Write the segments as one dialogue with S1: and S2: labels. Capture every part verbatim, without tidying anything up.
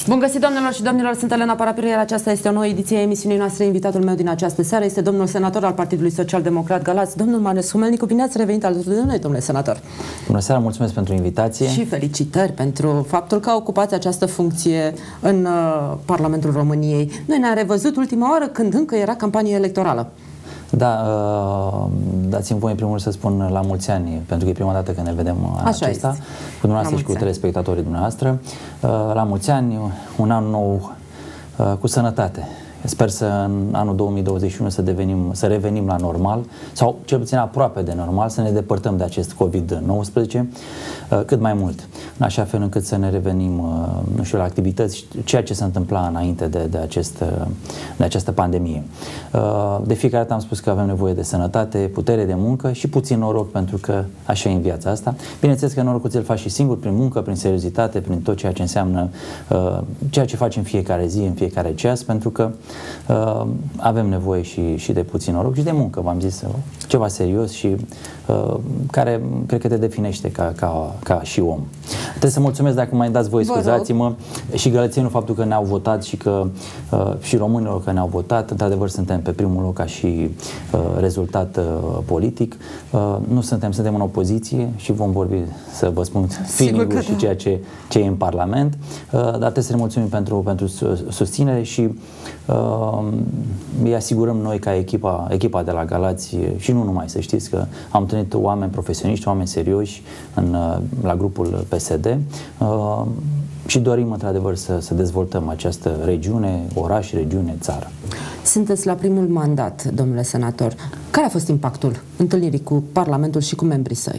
S1: Bun găsit, doamnelor și domnilor, sunt Elena Parapir, iar aceasta este o nouă ediție a emisiunii noastre. Invitatul meu din această seară este domnul senator al Partidului Social-Democrat Galați, domnul Marius Humelnicu. Bine ați revenit alături de noi, domnule senator.
S2: Bună seara, mulțumesc pentru invitație.
S1: Și felicitări pentru faptul că ocupați această funcție în uh, Parlamentul României. Noi ne-am revăzut ultima oară când încă era campanie electorală.
S2: Da, uh, dați-mi voie în primul rând să spun la mulți ani, pentru că e prima dată când ne vedem
S1: Așa
S2: acesta,
S1: este.
S2: cu dumneavoastră și cu telespectatorii dumneavoastră. Uh, la mulți ani, un an nou uh, cu sănătate. Sper să în anul două mii douăzeci și unu să devenim, să revenim la normal, sau cel puțin aproape de normal, să ne depărtăm de acest COVID nouăsprezece uh, cât mai mult, în așa fel încât să ne revenim, uh, nu știu, la activități, ceea ce se întâmpla înainte de, de, acest, uh, de această pandemie. Uh, de fiecare dată am spus că avem nevoie de sănătate, putere de muncă și puțin noroc, pentru că așa e în viața asta. Bineînțeles că norocul ți-l faci și singur, prin muncă, prin seriozitate, prin tot ceea ce înseamnă uh, ceea ce faci în fiecare zi, în fiecare ceas, pentru că Uh, avem nevoie și, și de puțin noroc și de muncă, v-am zis, uh, ceva serios și uh, care cred că te definește ca, ca, ca și om. Trebuie să mulțumesc, dacă mai dați voi, scuzați-mă, și gălățenilor faptul că ne-au votat și că uh, și românilor că ne-au votat. Într-adevăr, suntem pe primul loc ca și uh, rezultat uh, politic. Uh, nu suntem, suntem în opoziție și vom vorbi, să vă spun, feeling-ul și ceea ce, ce e în Parlament, uh, dar trebuie să ne mulțumim pentru, pentru susținere și Uh, îi asigurăm noi ca echipa, echipa de la Galați și nu numai, să știți că am întâlnit oameni profesioniști, oameni serioși în, la grupul P S D uh, și dorim într-adevăr să, să dezvoltăm această regiune, oraș, regiune, țară.
S1: Sunteți la primul mandat, domnule senator. Care a fost impactul întâlnirii cu Parlamentul și cu membrii săi?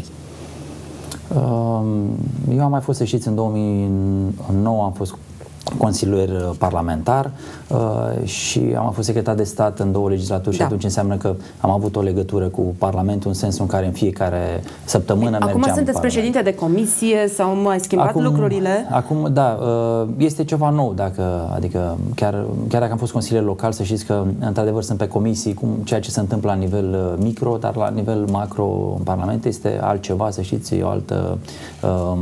S2: Uh, eu am mai fost, să știți, în două mii nouă am fost consilier parlamentar uh, și am fost secretar de stat în două legislaturi, da. Și atunci înseamnă că am avut o legătură cu Parlamentul, în sensul în care în fiecare săptămână mergeam.
S1: Acum sunteți președinte de comisie, s-au mai schimbat
S2: acum,
S1: lucrurile?
S2: Acum, da, uh, este ceva nou, dacă, adică chiar, chiar dacă am fost consilier local, să știți că într-adevăr sunt pe comisii, cum, ceea ce se întâmplă la nivel micro, dar la nivel macro în Parlament este altceva, să știți, e o altă uh,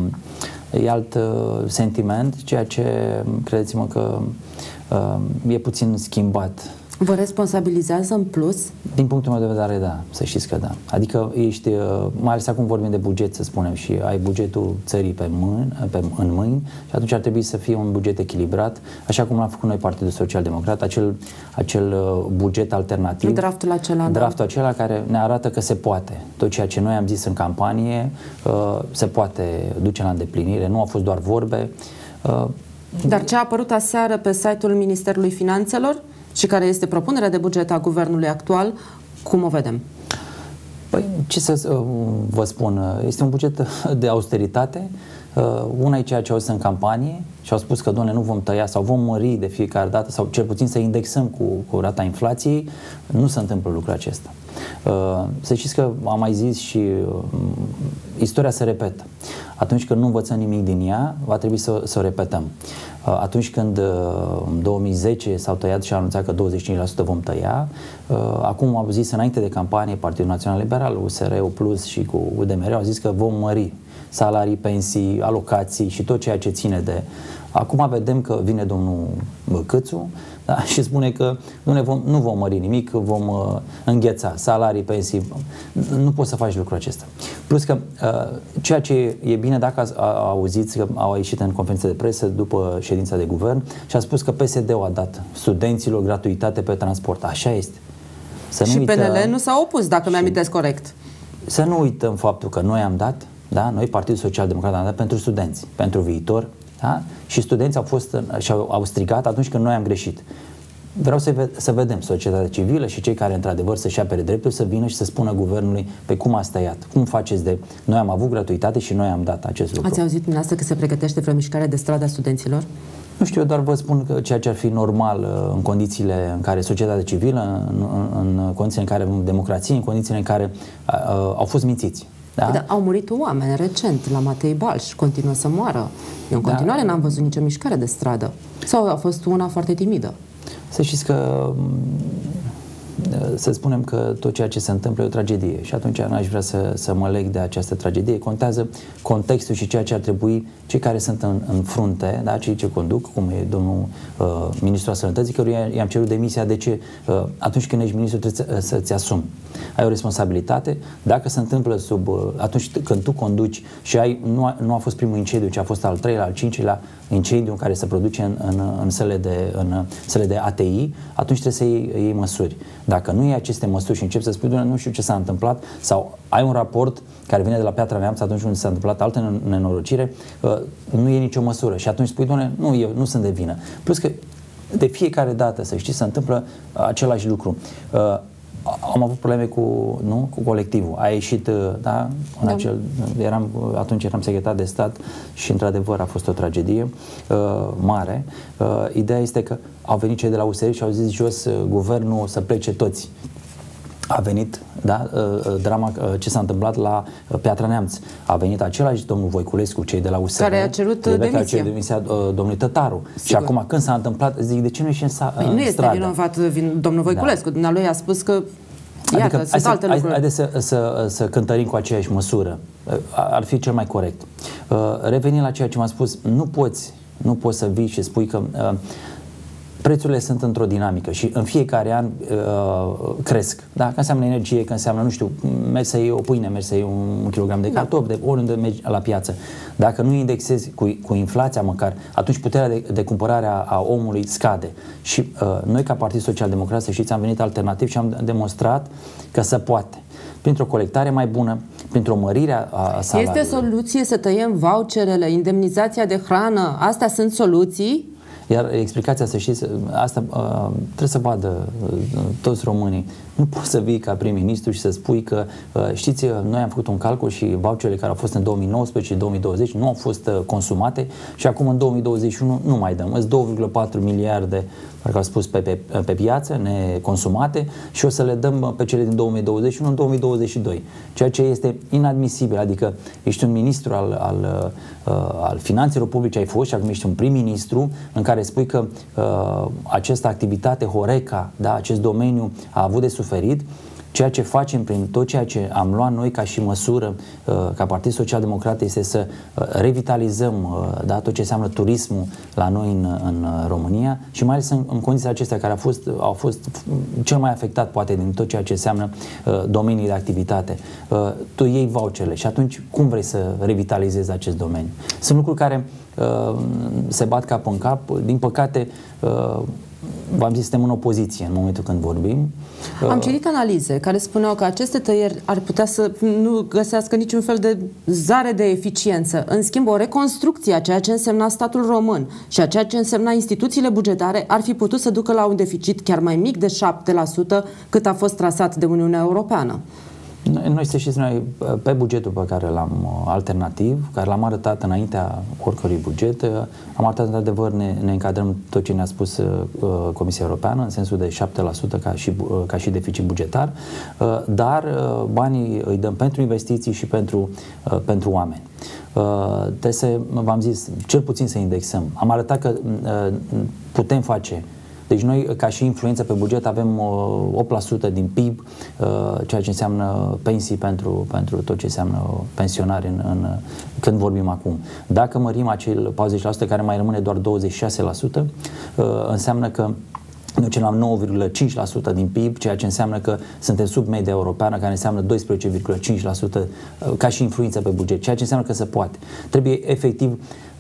S2: e alt uh, sentiment, ceea ce credeți-mă că uh, e puțin schimbat.
S1: Vă responsabilizează în plus?
S2: Din punctul meu de vedere, da, să știți că da. Adică ești, uh, mai ales acum vorbim de buget, să spunem, și ai bugetul țării pe mâini, pe, în mâini și atunci ar trebui să fie un buget echilibrat, așa cum l-a făcut noi Partidul Social-Democrat, acel, acel uh, buget alternativ.
S1: Draftul acela,
S2: Draftul
S1: da.
S2: acela care ne arată că se poate. Tot ceea ce noi am zis în campanie uh, se poate duce la îndeplinire, nu au fost doar vorbe. Uh,
S1: Dar ce a apărut aseară pe site-ul Ministerului Finanțelor și care este propunerea de buget a guvernului actual, cum o vedem?
S2: Păi, ce să uh, vă spun, este un buget de austeritate. Uh, una e ceea ce au zis în campanie și au spus că, doamne, nu vom tăia sau vom mări de fiecare dată sau cel puțin să indexăm cu, cu rata inflației. Nu se întâmplă lucrul acesta. Uh, să știți că am mai zis și uh, istoria se repetă. Atunci când nu învățăm nimic din ea, va trebui să, să o repetăm. Uh, atunci când uh, în două mii zece s-au tăiat și a anunțat că douăzeci și cinci la sută vom tăia, uh, acum au zis înainte de campanie Partidul Național Liberal, U S R-ul Plus și cu U D M R au zis că vom mări salarii, pensii, alocații și tot ceea ce ține de... Acum vedem că vine domnul Câțu, da, și spune că nu, ne vom, nu vom mări nimic, vom uh, îngheța salarii, pensii. Nu poți să faci lucrul acesta. Plus că uh, ceea ce e bine, dacă ați auziți că au ieșit în conferință de presă după ședința de guvern și a spus că P S D-ul a dat studenților gratuitate pe transport. Așa este. Să nu
S1: și
S2: uităm,
S1: P N L nu s-a opus, dacă mi-amintesc corect.
S2: Să nu uităm faptul că noi am dat, da, noi Partidul Social-Democrat am dat pentru studenți, pentru viitor. Da? Și studenții au fost și au, au strigat atunci când noi am greșit. Vreau să, ve să vedem societatea civilă și cei care într-adevăr să-și apere dreptul să vină și să spună guvernului pe cum ați tăiat, cum faceți de... Noi am avut gratuitate și noi am dat acest lucru.
S1: Ați auzit dumneavoastră că se pregătește vreo mișcare de stradă a studenților?
S2: Nu știu, eu doar vă spun că ceea ce ar fi normal în condițiile în care societatea civilă, în, în, în condițiile în care avem democrație, în condițiile în care uh, au fost mințiți. Da?
S1: Da, au murit oameni recent la Matei Balș, continuă să moară. Eu în continuare da. N-am văzut nicio mișcare de stradă. Sau a fost una foarte timidă?
S2: Să știți că să spunem că tot ceea ce se întâmplă e o tragedie și atunci n-aș vrea să, să mă leg de această tragedie. Contează contextul și ceea ce ar trebui cei care sunt în, în frunte, da, cei ce conduc, cum e domnul uh, ministru al Sănătății, căruia i-am cerut demisia. De ce? Uh, atunci când ești ministru trebuie să, să-ți asumi. Ai o responsabilitate. Dacă se întâmplă sub, uh, atunci când tu conduci și ai, nu a, nu a fost primul incendiu, ci a fost al treilea, al cincilea incendiu în care se produce în, în, în, săle de, în săle de A T I, atunci trebuie să iei, iei măsuri. Dacă nu iei aceste măsuri și începi să spui, nu știu ce s-a întâmplat, sau ai un raport care vine de la Piatra Neamț atunci când s-a întâmplat altă nenorocire, nu e nicio măsură. Și atunci spui, doamne, nu, eu nu sunt de vină. Plus că de fiecare dată, să știi, se întâmplă același lucru. Am avut probleme cu, nu, cu colectivul. A ieșit, da, în da. Acel, eram, atunci eram secretar de stat și într-adevăr a fost o tragedie uh, mare. Uh, ideea este că au venit cei de la U S R și au zis jos uh, guvernul să plece toți. A venit, da, uh, drama, uh, ce s-a întâmplat la uh, Piatra Neamț. A venit același domnul Voiculescu, cei de la U S R.
S1: Care a cerut demisia. Care a cerut demisia
S2: uh, domnului Tătaru. Sigur. Și acum când s-a întâmplat, zic, de ce nu ieși în, sa,
S1: păi
S2: în
S1: nu este
S2: stradă?
S1: vinovat vin, domnul Voiculescu. Da. Dumnealui a spus că iată,
S2: adică,
S1: sunt
S2: hai
S1: alte
S2: să,
S1: lucruri.
S2: Haideți să, să, să cântărim cu aceeași măsură. Ar fi cel mai corect. Uh, revenind la ceea ce m-a spus, nu poți, nu poți să vii și spui că uh, prețurile sunt într-o dinamică și în fiecare an uh, cresc. Da? Că înseamnă energie, că înseamnă, nu știu, mergi să iei o pâine, mergi să iei un, un kilogram de cartofi, de oriunde mergi la piață. Dacă nu indexezi cu, cu inflația măcar, atunci puterea de, de cumpărare a, a omului scade. Și uh, noi ca Partid Social Democrat, să știți, am venit alternativ și am demonstrat că se poate. Printr-o colectare mai bună, printr-o mărire a salariului.
S1: Este soluție să tăiem voucherele, indemnizația de hrană? Astea sunt soluții?
S2: Iar explicația, să știți, asta uh, trebuie să vadă uh, toți românii. Nu poți să vii ca prim-ministru și să spui că, uh, știți, noi am făcut un calcul și voucherele care au fost în două mii nouăsprezece și două mii douăzeci nu au fost uh, consumate și acum în două mii douăzeci și unu nu mai dăm. Sunt două virgulă patru miliarde, parcă au spus, pe, pe, pe piață, neconsumate și o să le dăm pe cele din două mii douăzeci și unu în două mii douăzeci și doi. Ceea ce este inadmisibil. Adică ești un ministru al, al, uh, al finanțelor publice, ai fost și acum ești un prim-ministru în care spui că uh, această activitate, Horeca, da, acest domeniu a avut de suferit. Ceea ce facem prin tot ceea ce am luat noi ca și măsură, uh, ca Partid Social Democrat, este să uh, revitalizăm uh, da, tot ce înseamnă turismul la noi în, în România și mai ales în, în condițiile acestea care au fost, au fost cel mai afectat poate din tot ceea ce înseamnă uh, domenii de activitate. Uh, tu iei voucherele și atunci cum vrei să revitalizezi acest domeniu? Sunt lucruri care uh, se bat cap în cap. Din păcate, uh, v-am zis, suntem în opoziție în momentul când vorbim.
S1: Am citit analize care spuneau că aceste tăieri ar putea să nu găsească niciun fel de zare de eficiență. În schimb, o reconstrucție a ceea ce însemna statul român și a ceea ce însemna instituțiile bugetare ar fi putut să ducă la un deficit chiar mai mic de șapte la sută cât a fost trasat de Uniunea Europeană.
S2: Noi, noi să știți, noi pe bugetul pe care l-am alternativ, care l-am arătat înaintea oricărui buget, am arătat într-adevăr, ne, ne încadrăm tot ce ne-a spus uh, Comisia Europeană, în sensul de șapte la sută ca și, uh, ca și deficit bugetar, uh, dar uh, banii îi dăm pentru investiții și pentru, uh, pentru oameni. Uh, trebuie să, v-am zis, cel puțin să indexăm. Am arătat că uh, putem face. Deci noi, ca și influență pe buget, avem uh, opt la sută din P I B, uh, ceea ce înseamnă pensii pentru, pentru tot ce înseamnă pensionari în, în, când vorbim acum. Dacă mărim acel patruzeci la sută care mai rămâne doar douăzeci și șase la sută, uh, înseamnă că ducem la nouă virgulă cinci la sută din P I B, ceea ce înseamnă că suntem sub media europeană, care înseamnă doisprezece virgulă cinci la sută ca și influență pe buget, ceea ce înseamnă că se poate. Trebuie efectiv,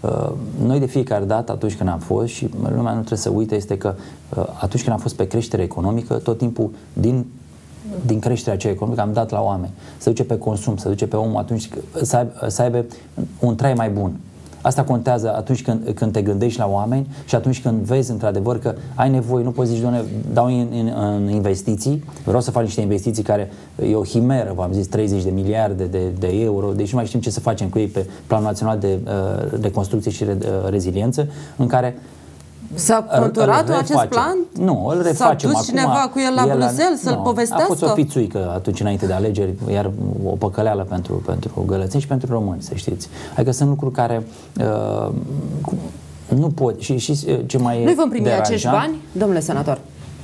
S2: noi de fiecare dată atunci când am fost, și lumea nu trebuie să uite, este că atunci când am fost pe creștere economică, tot timpul din din creșterea aceea economică am dat la oameni. Se duce pe consum, se duce pe om atunci să aibă, să aibă un trai mai bun. Asta contează atunci când, când te gândești la oameni și atunci când vezi într-adevăr că ai nevoie, nu poți zici, doamne, dau în, în, în investiții, vreau să fac niște investiții care e o himeră, v-am zis, treizeci de miliarde de, de euro, deci nu mai știm ce să facem cu ei pe Planul Național de uh, Reconstrucție și re, uh, Reziliență, în care
S1: s-a conturat acest plan?
S2: Nu, îl refacem.
S1: S-a dus cineva
S2: acum,
S1: cu el la el Bruxelles să-l povestească?
S2: A fost o fițuică atunci înainte de alegeri, iar o păcăleală pentru, pentru gălățeni și pentru români, să știți. Adică sunt lucruri care uh, nu pot. Și, și ce mai
S1: Nu vom primi acești bani, domnule senator?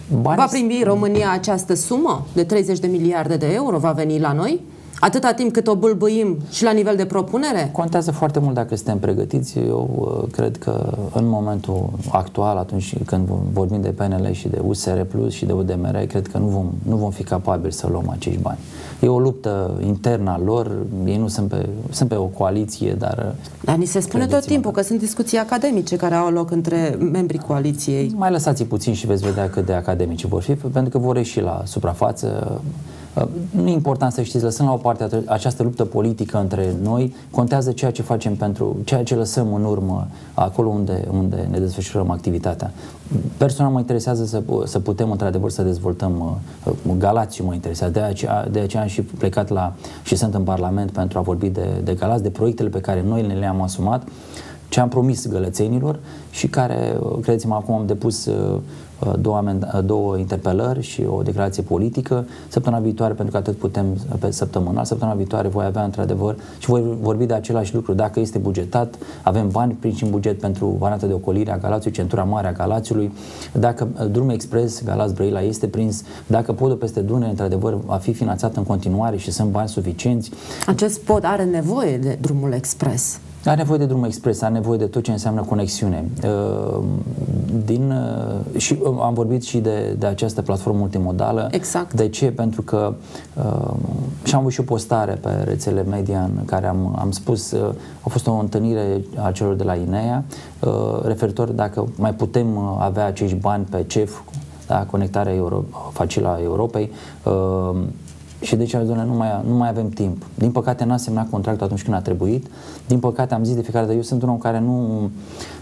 S1: Banii... Va primi România această sumă de treizeci de miliarde de euro? Va veni la noi? Atâta timp cât o bâlbâim și la nivel de propunere?
S2: Contează foarte mult dacă suntem pregătiți. Eu uh, cred că în momentul actual, atunci când vorbim de P N L și de U S R Plus și de U D M R, cred că nu vom, nu vom fi capabili să luăm acești bani. E o luptă internă a lor, ei nu sunt pe, sunt pe o coaliție, dar...
S1: Dar ni se spune tot timpul că sunt discuții academice care au loc între membrii coaliției.
S2: Mai lăsați puțin și veți vedea cât de academici vor fi, pentru că vor ieși la suprafață. Nu e important să știți, lăsând la o parte această luptă politică între noi, contează ceea ce facem pentru, ceea ce lăsăm în urmă acolo unde, unde ne desfășurăm activitatea. Personal mă interesează să, să putem într-adevăr să dezvoltăm, Galațiu mă interesează, de aceea, de aceea am și plecat la, și sunt în Parlament pentru a vorbi de, de Galați, de proiectele pe care noi ne le-am asumat, ce am promis gălățenilor și care, credeți-mă, acum am depus două, amend- două interpelări și o declarație politică. Săptămâna viitoare, pentru că atât putem pe săptămânal, săptămâna viitoare voi avea într-adevăr și voi vorbi de același lucru. Dacă este bugetat, avem bani prinși în buget pentru varianta de ocolire a Galațiului, centura mare a Galațiului. Dacă drumul expres Galați-Brăila este prins, dacă podul peste Dunăre într-adevăr va fi finanțat în continuare și sunt bani suficienți.
S1: Acest pod are nevoie de drumul expres.
S2: Are nevoie de drum expres, are nevoie de tot ce înseamnă conexiune. Din, și am vorbit și de, de această platformă multimodală.
S1: Exact.
S2: De ce? Pentru că și am avut și o postare pe rețele media în care am, am spus, a fost o întâlnire a celor de la I N E A referitor dacă mai putem avea acești bani pe C E F, da, conectarea Euro, facilă a Europei. Și deci, doamne, nu mai, nu mai avem timp. Din păcate n-a semnat contractul atunci când a trebuit. Din păcate am zis de fiecare dată, eu sunt un om care nu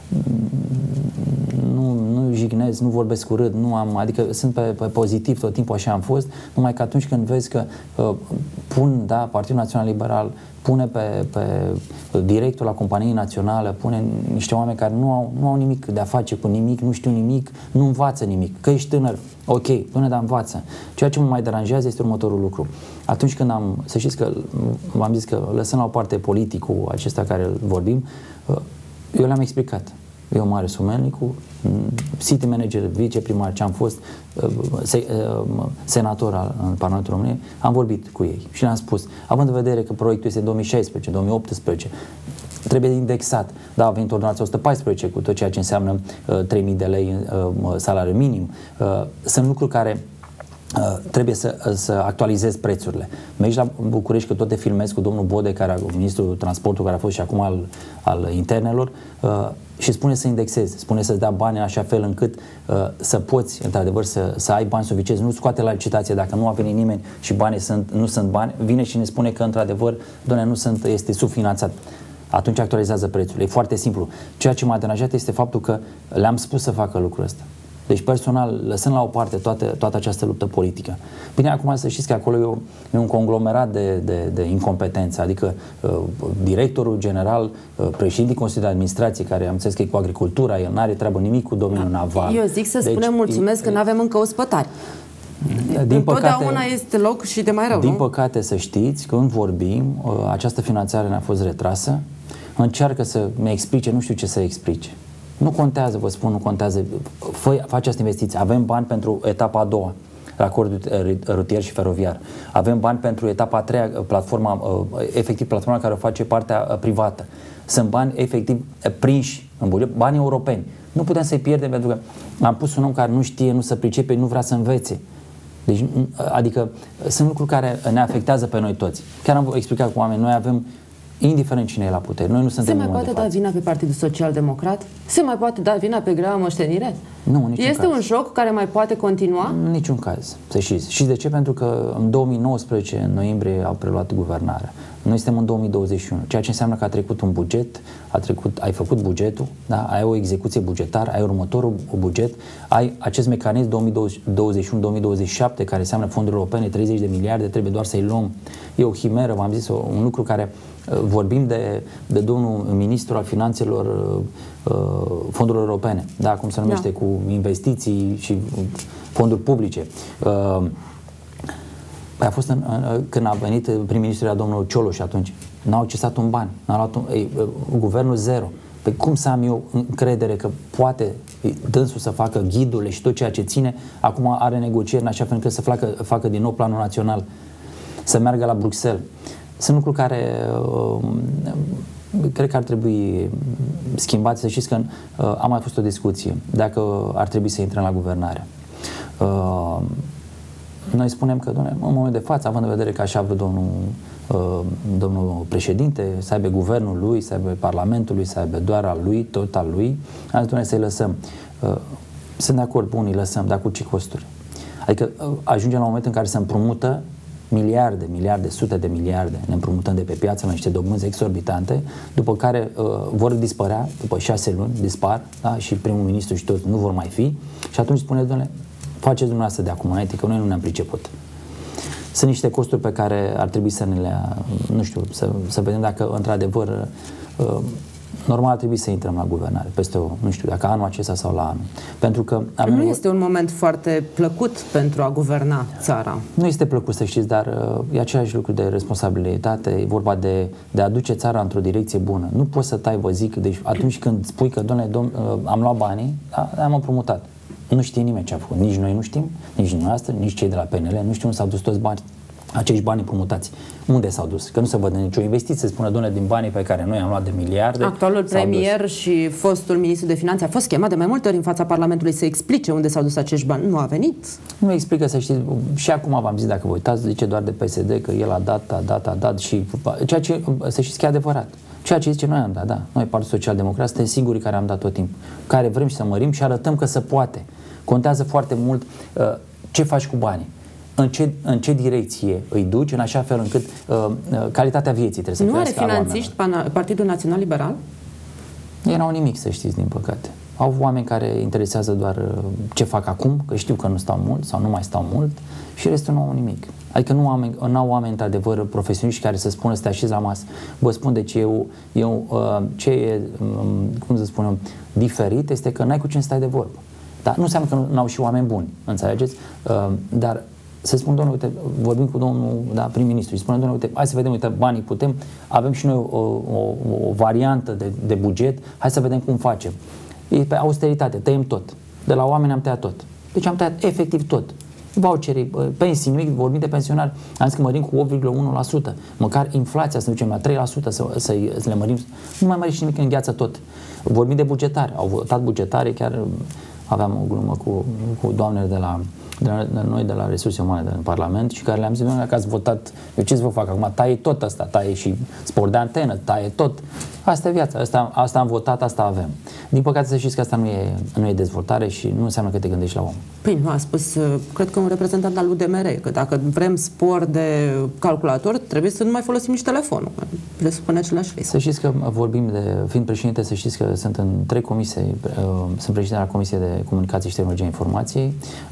S2: nu, nu jignez, nu vorbesc urât, nu am, adică sunt pe, pe pozitiv, tot timpul așa am fost, numai că atunci când vezi că uh, pun, da, Partidul Național Liberal pune pe, pe directul la companii naționale, pune niște oameni care nu au, nu au nimic de a face cu nimic, nu știu nimic, nu învață nimic, că ești tânăr, ok, până dar învață. Ceea ce mă mai deranjează este următorul lucru. Atunci când am, să știți că v-am zis că lăsând la o parte politicul acesta care îl vorbim, eu le-am explicat. Eu, Mare Sumelnicu, city manager, viceprimar, ce am fost, senator al în Parlamentul României, am vorbit cu ei și le-am spus, având în vedere că proiectul este în două mii șaisprezece, două mii optsprezece, trebuie indexat. Da, a venit ordonanța o sută paisprezece cu tot ceea ce înseamnă uh, trei mii de lei uh, salariu minim. Uh, sunt lucruri care Uh, trebuie să, să actualizez prețurile. Mergi la București, că tot te filmez cu domnul Bode, care a, ministrul transportului, care a fost și acum al, al internelor, uh, și spune să indexezi, spune să-ți dea bani în așa fel încât uh, să poți, într-adevăr, să, să ai bani suficienți, nu scoate la licitație dacă nu a venit nimeni și banii sunt, nu sunt bani, vine și ne spune că, într-adevăr, doamne, nu sunt, este subfinanțat. Atunci actualizează prețul. E foarte simplu. Ceea ce m-a deranjat este faptul că le-am spus să facă lucrul ăsta. Deci personal, lăsând la o parte toate, toată această luptă politică. Bine, acum să știți că acolo e, o, e un conglomerat de, de, de incompetență, adică uh, directorul general, uh, președintii Consiliului de Administrație, care am înțeles că e cu agricultura, el n-are treabă nimic cu domeniul naval.
S1: Eu zic să deci, spunem mulțumesc e, că nu avem încă ospătari.
S2: Din păcate,
S1: întotdeauna este loc și de mai rău,
S2: Din
S1: nu?
S2: păcate, să știți, când vorbim, uh, această finanțare ne-a fost retrasă, încearcă să-mi explice, nu știu ce să explice. Nu contează, vă spun, nu contează. Fă, faci această investiție. Avem bani pentru etapa a doua, racordul rutier și feroviar. Avem bani pentru etapa a treia, platforma, efectiv platforma care o face partea privată. Sunt bani efectiv prinși în buget, bani europeni. Nu putem să-i pierdem pentru că am pus un om care nu știe, nu se pricepe, nu vrea să învețe. Deci, adică sunt lucruri care ne afectează pe noi toți. Chiar am explicat cu oameni, noi avem, indiferent cine e la putere, noi nu suntem.
S1: Se mai poate da vina pe Partidul Social Democrat? Se mai poate da vina pe Grea Moștenire?
S2: Nu, niciun
S1: Este
S2: caz.
S1: un joc care mai poate continua?
S2: În niciun caz, să știți. Și de ce? Pentru că în două mii nouăsprezece, în noiembrie, au preluat guvernarea. Noi suntem în două mii douăzeci și unu, ceea ce înseamnă că a trecut un buget, a trecut, ai făcut bugetul, da? Ai o execuție bugetară, ai următorul buget, ai acest mecanism două mii douăzeci și unu două mii douăzeci și șapte care înseamnă fonduri europene, treizeci de miliarde, trebuie doar să-i luăm. E o himeră, v-am zis, un lucru care vorbim de, de domnul ministru al finanțelor, uh, fondurilor europene, da, cum se numește, da, cu investiții și fonduri publice. Uh, a fost în, în, când a venit prim-ministrul domnul Cioloș atunci, n-au accesat un ban, n-au luat un, ei, guvernul zero. Pe cum să am eu încredere că poate dânsul să facă ghidurile și tot ceea ce ține, acum are negocieri în așa fel încât să facă, facă din nou planul național, să meargă la Bruxelles. Sunt lucruri care uh, cred că ar trebui schimbate. Să știți că uh, am mai fost o discuție dacă ar trebui să intrăm la guvernare. Uh, noi spunem că, doamne, în momentul de față, având în vedere că așa vrut domnul, uh, domnul președinte, să aibă guvernul lui, să aibă parlamentul lui, să aibă doar al lui, tot al lui, am zis, doamne, să-i lăsăm. Uh, sunt de acord, bun, îi lăsăm, dar cu ce costuri? Adică uh, ajungem la un moment în care se împrumută miliarde, miliarde, sute de miliarde, ne împrumutăm de pe piață la niște dobânzi exorbitante, după care uh, vor dispărea, după șase luni dispar, da? Și primul ministru și toți nu vor mai fi, și atunci spune, doamne, faceți dumneavoastră de acum înainte, că noi nu ne-am priceput. Sunt niște costuri pe care ar trebui să ne le, nu știu, să, să vedem dacă într-adevăr uh, normal ar trebui să intrăm la guvernare peste, o, nu știu, dacă anul acesta sau la anul. Pentru că avem
S1: nu este un moment foarte plăcut pentru a guverna țara. Nu
S2: este plăcut, să știți, dar uh, e același lucru de responsabilitate, e vorba de, de a duce țara într-o direcție bună. Nu poți să tai, vă zic, deci atunci când spui că, domnule, dom, uh, am luat banii, da, am împrumutat. Nu știe nimeni ce a făcut. Nici noi nu știm, nici dumneavoastră, nici cei de la P N L, nu știu unde s-au dus toți bani, acești bani împrumutați. Unde s-au dus? Că nu se văd nicio investiție, spune, doamne, din banii pe care noi am luat de miliarde.
S1: Actualul premier dus. Și fostul ministru de finanțe a fost chemat de mai multe ori în fața Parlamentului să explice unde s-au dus acești bani. Nu a venit?
S2: Nu explică, să știți, și acum v-am zis, dacă vă uitați, zice doar de P S D că el a dat, a dat, a dat și ceea ce, să știți că e adevărat. Ceea ce zice noi am dat, da. Noi, Partidul Social-Democrat, suntem singuri care am dat tot timpul, care vrem și să mărim și arătăm că se poate. Contează foarte mult uh, ce faci cu banii, în ce, în ce direcție îi duci, în așa fel încât uh, uh, calitatea vieții trebuie să
S1: nu
S2: crească.
S1: Nu are finanțiști Partidul Național Liberal?
S2: Ei n-au nimic, să știți, din păcate. Au oameni care interesează doar uh, ce fac acum, că știu că nu stau mult sau nu mai stau mult, și restul nu au nimic. Adică nu oameni, nu au oameni, într-adevăr, profesioniști care să spună să te așezi la masă. Vă spun de ce eu, eu uh, ce e, um, cum să spunem, diferit, este că n-ai cu cine stai de vorbă. Dar nu înseamnă că nu au și oameni buni, înțelegeți? Uh, dar să spun, domnule, uite, vorbim cu domnul, da, prim-ministru, îi spune, domnule, uite, hai să vedem, uite, banii putem, avem și noi o, o, o variantă de, de buget, hai să vedem cum facem. E pe austeritate, tăiem tot. De la oameni am tăiat tot. Deci am tăiat efectiv tot. Voucherii, pensii, nimic, vorbim de pensionari, am zis că mărim cu opt virgulă unu la sută, măcar inflația să ducem la trei la sută, să, să, să le mărim, nu mai mărim și nimic, în gheață tot. Vorbim de bugetari, au votat bugetare, chiar aveam o glumă cu, cu doamnele de la, de la de noi de la Resurse Umane din Parlament și care le-am zis, doamne, că ați votat, eu ce să vă fac acum, taie tot asta, taie și spor de antenă, taie tot. Asta e viața, asta, asta am votat, asta avem. Din păcate să știți că asta nu e, nu e dezvoltare și nu înseamnă că te gândești la om.
S1: Păi nu, a spus, cred că un reprezentant al U D M R, că dacă vrem spor de calculator, trebuie să nu mai folosim nici telefonul. Presupune același risc.
S2: Să știți că vorbim de, fiind președinte, să știți că sunt în trei comisii, sunt președinte la Comisiei de Comunicații și Tehnologia Informației,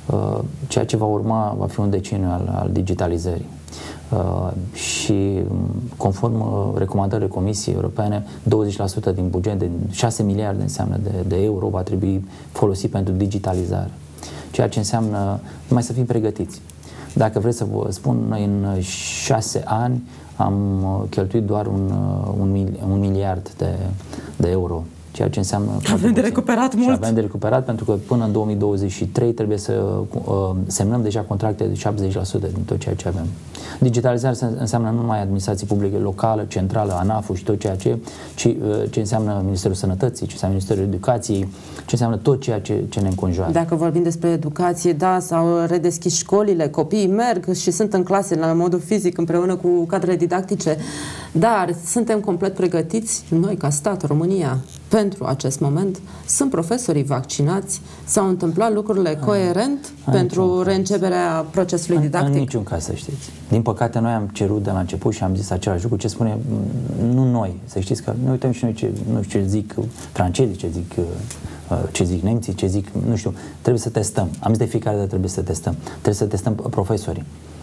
S2: ceea ce va urma va fi un deceniu al, al digitalizării. Uh, și conform uh, recomandării Comisiei Europene, douăzeci la sută din buget de șase miliarde înseamnă de, de euro va trebui folosit pentru digitalizare. Ceea ce înseamnă numai să fim pregătiți. Dacă vreți să vă spun, noi în șase ani am cheltuit doar un, un, mil, un miliard de, de euro. Ceea ce înseamnă că
S1: avem de recuperat mult.
S2: Avem de recuperat pentru că până în două mii douăzeci și trei trebuie să uh, semnăm deja contracte de șaptezeci la sută din tot ceea ce avem. Digitalizarea înseamnă nu numai administrație publică locală, centrală, ANAF-ul și tot ceea ce, ci uh, ce înseamnă Ministerul Sănătății, ce înseamnă Ministerul Educației, ce înseamnă tot ceea ce, ce ne înconjoară.
S1: Dacă vorbim despre educație, da, s-au redeschis școlile, copiii merg și sunt în clase la modul fizic împreună cu cadrele didactice, dar suntem complet pregătiți, noi ca stat, România, pentru acest moment? Sunt profesorii vaccinați? S-au întâmplat lucrurile coerent în pentru reînceperea procesului didactic?
S2: În, în niciun caz, să știți. Din păcate, noi am cerut de la început și am zis același lucru, ce spune, nu noi, să știți că noi uităm și noi ce, nu știu ce zic francezii, ce zic, ce zic nemții, ce zic, nu știu, trebuie să testăm. Am zis de fiecare dată trebuie să testăm. Trebuie să testăm profesorii.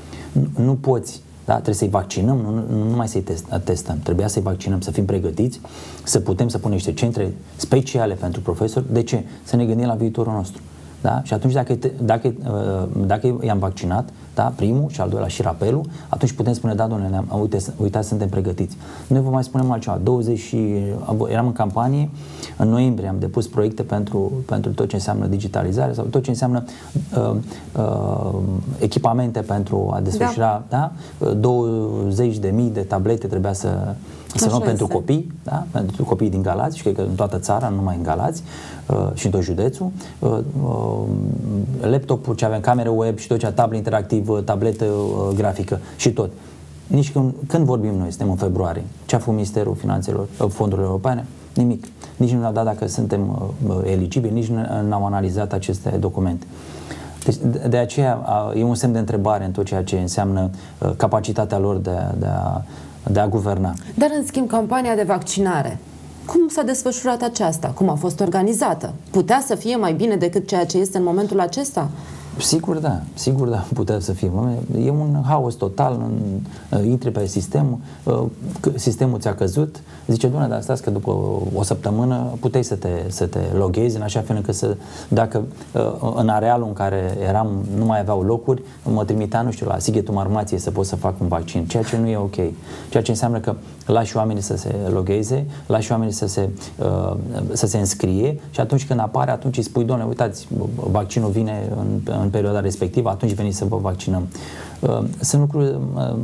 S2: Nu, nu poți. Da? Trebuie să-i vaccinăm, nu, nu numai să-i test, testăm. Trebuia să-i vaccinăm, să fim pregătiți, să putem să punem niște centre speciale pentru profesori. De ce? Să ne gândim la viitorul nostru. Da? Și atunci dacă, dacă, dacă i-am vaccinat, da, primul și al doilea și rapelul, atunci putem spune, da, domnule, uite, uitați, suntem pregătiți. Noi vă mai spunem altceva, douăzeci și, eram în campanie, în noiembrie am depus proiecte pentru, pentru tot ce înseamnă digitalizare sau tot ce înseamnă uh, uh, echipamente pentru a desfășura, da. Da? douăzeci de mii de tablete trebuia să să nu pentru copii, da? Pentru copii din Galați și cred că în toată țara, nu numai în Galați uh, și în tot județul, uh, uh, laptopuri ce avem, camere web și tot ce, tablet interactiv, tabletă uh, grafică și tot. Nici când, când vorbim noi, suntem în februarie, ce a făcut Ministerul Finanțelor, uh, Fondurilor Europene? Nimic. Nici nu ne-au dat dacă suntem uh, eligibili, nici nu n-au analizat aceste documente. Deci, de, de aceea uh, e un semn de întrebare în tot ceea ce înseamnă uh, capacitatea lor de, de a de a guverna.
S1: Dar, în schimb, campania de vaccinare, cum s-a desfășurat aceasta? Cum a fost organizată? Putea să fie mai bine decât ceea ce este în momentul acesta?
S2: Sigur da, sigur da, putea să fie. E un haos total, în, intri pe sistem, sistemul ți-a căzut, zice, doamne, dar stați că după o săptămână puteai să te, să te loghezi în așa fel încât să, dacă în arealul în care eram nu mai aveau locuri, mă trimitea, nu știu, la Sighetul Marmației să pot să fac un vaccin, ceea ce nu e ok. Ceea ce înseamnă că lași oamenii să se logheze, lași oamenii să se, să se înscrie și atunci când apare, atunci îi spui, doamne, uitați, vaccinul vine în, în perioada respectivă, atunci veniți să vă vaccinăm. Sunt lucruri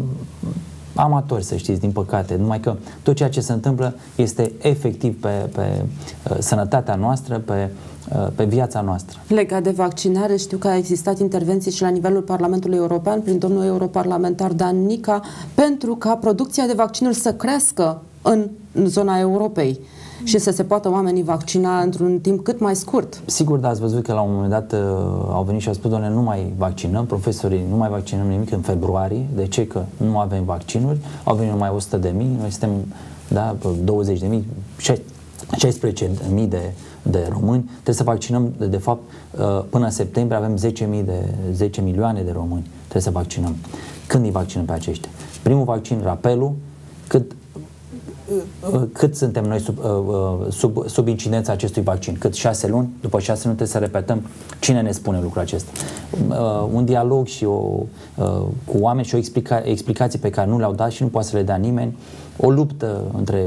S2: amatori, să știți, din păcate, numai că tot ceea ce se întâmplă este efectiv pe, pe sănătatea noastră, pe, pe viața noastră.
S1: Legat de vaccinare, știu că a existat intervenții și la nivelul Parlamentului European prin domnul europarlamentar Dan Nica pentru ca producția de vaccinuri să crească în zona Europei și să se poată oamenii vaccina într-un timp cât mai scurt. Sigur,
S2: da, ați văzut că la un moment dat uh, au venit și au spus, doamne, nu mai vaccinăm, profesorii nu mai vaccinăm nimic în februarie. De ce? Că nu avem vaccinuri, au venit numai o sută de mii, noi suntem, da, douăzeci de mii, șaisprezece mii de, de români, trebuie să vaccinăm, de, de fapt, uh, până în septembrie avem zece mii de, zece milioane de români, trebuie să vaccinăm. Când îi vaccinăm pe aceștia? Primul vaccin, rapelul, cât cât suntem noi sub, sub, sub incidența acestui vaccin? Cât? Șase luni? După șase luni trebuie să repetăm. Cine ne spune lucrul acesta? Un dialog și o, cu oameni și o explica, explicații pe care nu le-au dat și nu poate să le dea nimeni. O luptă între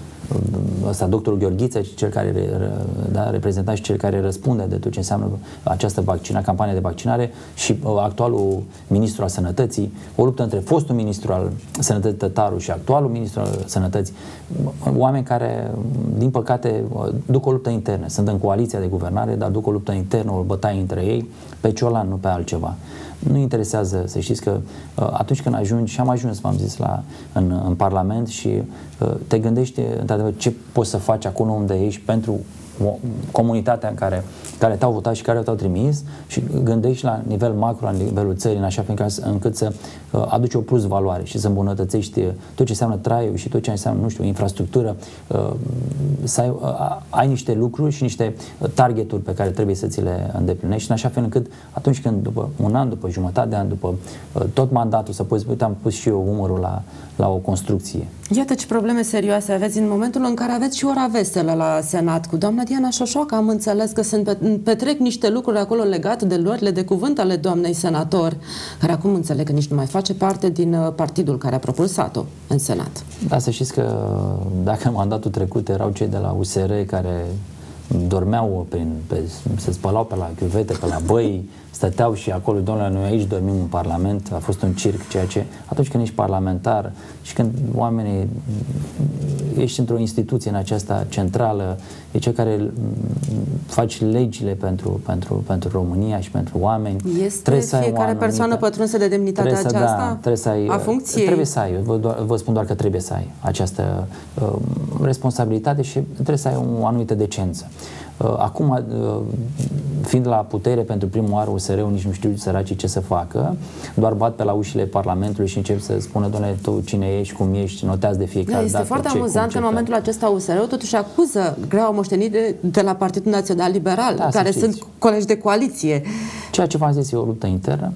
S2: ăsta, doctorul Gheorghiță, cel care da, reprezenta și cel care răspunde de tot ce înseamnă această vaccinare, campanie de vaccinare și actualul ministru al Sănătății, o luptă între fostul ministru al Sănătății Tătaru și actualul ministru al Sănătății, oameni care, din păcate, duc o luptă internă, sunt în coaliția de guvernare, dar duc o luptă internă, o bătaie între ei, pe ciolan, nu pe altceva. Nu interesează, să știți că atunci când ajungi, și am ajuns, v-am zis, la, în, în Parlament și te gândești, într-adevăr, ce poți să faci acolo unde ești pentru comunitatea în care, care te-au votat și care te-au trimis și gândești la nivel macro, la nivelul țării, în așa fel încât să uh, aduci o plus valoare și să îmbunătățești tot ce înseamnă traiul și tot ce înseamnă, nu știu, infrastructură, uh, să ai, uh, ai niște lucruri și niște targeturi pe care trebuie să ți le îndeplinești, în așa fel încât atunci când, după un an, după jumătate de an, după uh, tot mandatul, să poți, uite, am pus și eu umărul la, la o construcție.
S1: Iată ce probleme serioase aveți în momentul în care aveți și ora veselă la Senat cu doamna Diana Șoșoacă. Am înțeles că sunt petrec niște lucruri acolo legate de luările de cuvânt ale doamnei senator, care acum înțeleg că nici nu mai face parte din partidul care a propulsat-o în Senat.
S2: Da, să știți că dacă în mandatul trecut erau cei de la U S R care dormeau, prin, pe, se spălau pe la chiuvete, pe la băi, stăteau și acolo, domnule, noi aici dormim în Parlament, a fost un circ, ceea ce, atunci când ești parlamentar și când oamenii, ești într-o instituție în aceasta centrală, e cel care faci legile pentru, pentru, pentru România și pentru oameni.
S1: Este să fiecare anumită, persoană pătrunsă de demnitatea
S2: să,
S1: aceasta
S2: da, trebuie să ai,
S1: a funcției?
S2: Trebuie să ai, vă, vă spun doar că trebuie să ai această uh, responsabilitate și trebuie să ai o anumită decență. Uh, acum, uh, fiind la putere pentru prima oară, U S R-ul nici nu știu săracii ce să facă, doar bat pe la ușile Parlamentului și încep să spună, doamne, tu cine ești, cum ești, notează de fiecare
S1: da, este
S2: dată.
S1: Este foarte
S2: ce,
S1: amuzant că în momentul acesta U S R-ul totuși acuză greaua moștenire de la Partidul Național Liberal, da, care sunt colegi de coaliție.
S2: Ceea ce v-am zis e o luptă internă.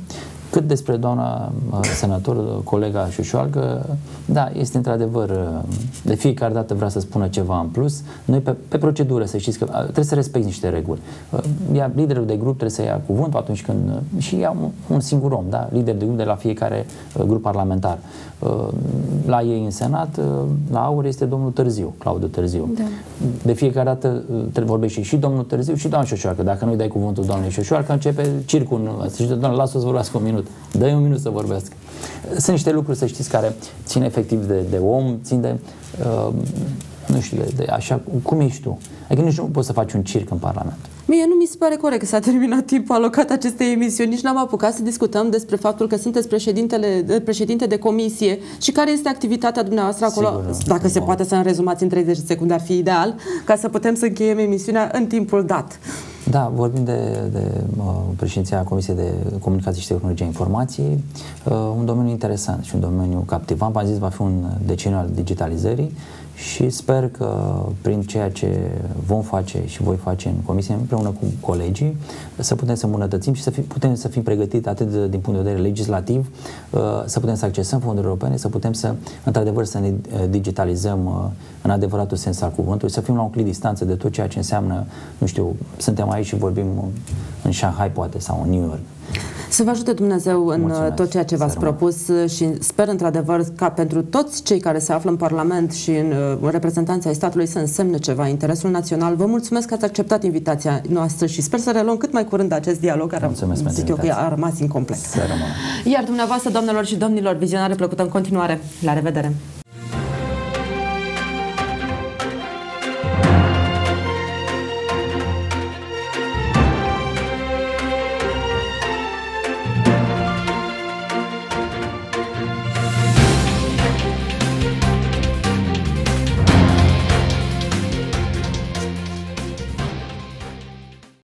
S2: Cât despre doamna uh, senator, colega Șoșoarcă, da, este într-adevăr, uh, de fiecare dată vrea să spună ceva în plus. Noi pe, pe procedură, să știți că uh, trebuie să respecti niște reguli. Uh, ia, liderul de grup trebuie să ia cuvântul atunci când, uh, și ia un, un singur om, da, lider de grup de la fiecare uh, grup parlamentar. Uh, la ei în Senat, uh, la Aur este domnul Târziu, Claudiu Târziu. Da. De fiecare dată uh, vorbește și domnul Târziu și doamna Șoșoarcă. Dacă nu-i dai cuvântul doamnei Șoșoarcă, începe circul. Și doamna, lasă-o să vorbească un minut. Dă-i un minut să vorbească. Sunt niște lucruri, să știți, care țin efectiv de, de om, țin de, uh, nu știu, de, de așa, cum ești tu. Adică nici nu poți să faci un circ în Parlament.
S1: Mie nu mi se pare corect că s-a terminat timpul alocat acestei emisiuni, nici n-am apucat să discutăm despre faptul că sunteți președintele, președinte de comisie și care este activitatea dumneavoastră acolo. Sigur, dacă bun. Se poate să rezumați în treizeci de secunde, ar fi ideal, ca să putem să încheiem emisiunea în timpul dat.
S2: Da, vorbim de, de uh, președinția Comisiei de Comunicații și Tehnologia Informației, uh, un domeniu interesant și un domeniu captivant. V-am zis, va fi un deceniu al digitalizării și sper că prin ceea ce vom face și voi face în comisie împreună cu colegii să putem să îmbunătățim și să fim, putem să fim pregătiți atât din punct de vedere legislativ, uh, să putem să accesăm fonduri europene, să putem să, într-adevăr, să ne digitalizăm uh, în adevăratul sens al cuvântului, să fim la un clic distanță de tot ceea ce înseamnă, nu știu, suntem aici și vorbim în Shanghai poate sau în New York.
S1: Să vă ajute Dumnezeu în
S2: Mulțumesc.
S1: Tot ceea ce v-ați propus și sper într-adevăr ca pentru toți cei care se află în Parlament și în reprezentanții ai statului să însemne ceva interesul național. Vă mulțumesc că ați acceptat invitația noastră și sper să reluăm cât mai curând acest dialog care zic eu că a rămas incomplet.
S2: Să rămână.
S1: Iar dumneavoastră, doamnelor și domnilor, vizionare plăcută în continuare. La revedere!